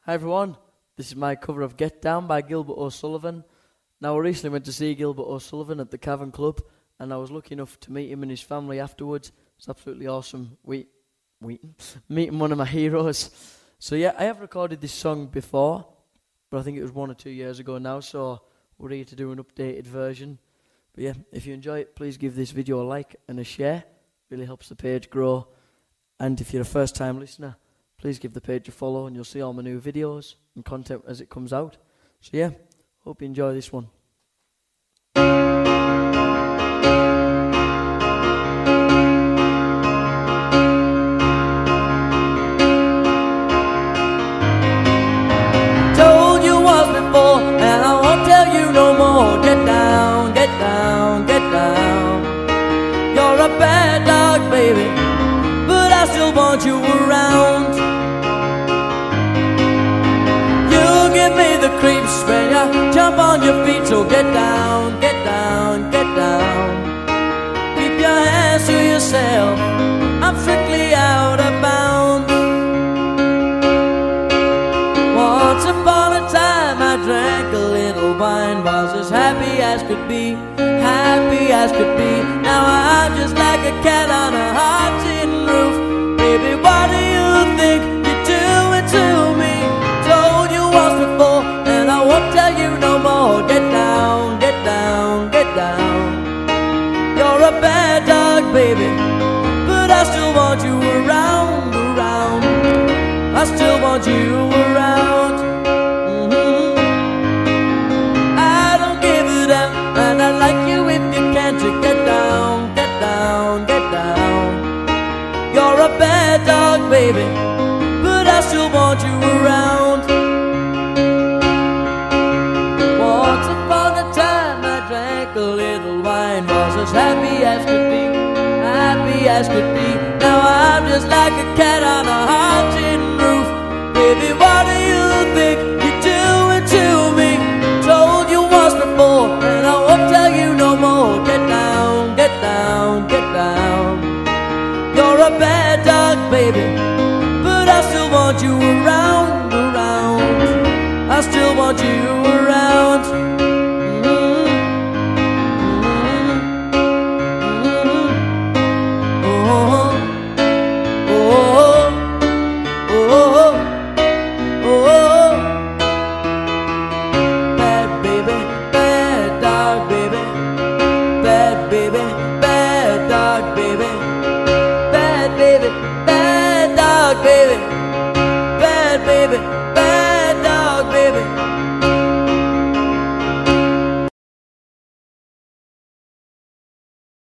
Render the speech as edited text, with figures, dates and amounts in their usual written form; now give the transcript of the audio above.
Hi everyone, this is my cover of Get Down by Gilbert O'Sullivan. Now I recently went to see Gilbert O'Sullivan at the Cavern Club and I was lucky enough to meet him and his family afterwards. It's absolutely awesome meeting one of my heroes. So yeah, I have recorded this song before, but I think it was 1 or 2 years ago now, so we're here to do an updated version. But yeah, if you enjoy it, please give this video a like and a share. Really helps the page grow. And if you're a first time listener, please give the page a follow and you'll see all my new videos and content as it comes out. So yeah, hope you enjoy this one. Told you once before and I won't tell you no more. Get down, get down, get down. You're a bad dog, baby, but I still want you around. Give me the creeps when you jump on your feet. So get down, get down, get down. Keep your hands to yourself, I'm strictly out of bounds. Once upon a time I drank a little wine, was as happy as could be, happy as could be. Now I'm just like a cat on a hot tin roof. Baby, what do you think you're doing to me? Told you once before and I won't tell you no more. Get down, get down, get down. You're a bad dog, baby, but I still want you around, around. I still want you around. I don't give a damn, and I like you if you can't. To get down, get down, get down. You're a bad dog, baby, but I still want you around. Once upon a time I drank a little wine, was as happy as could be, happy as could be. Now I'm just like a cat on a hot tin roof. Baby, what do you think you're doing to me? Told you once before and I won't tell you no more. Get down, get down, get down. You're a bad dog, baby, but I still want you around, around. I still want you around. Bad baby, bad dog, baby. Bad baby, bad dog, baby. Bad baby, bad dog, baby. Bad baby, bad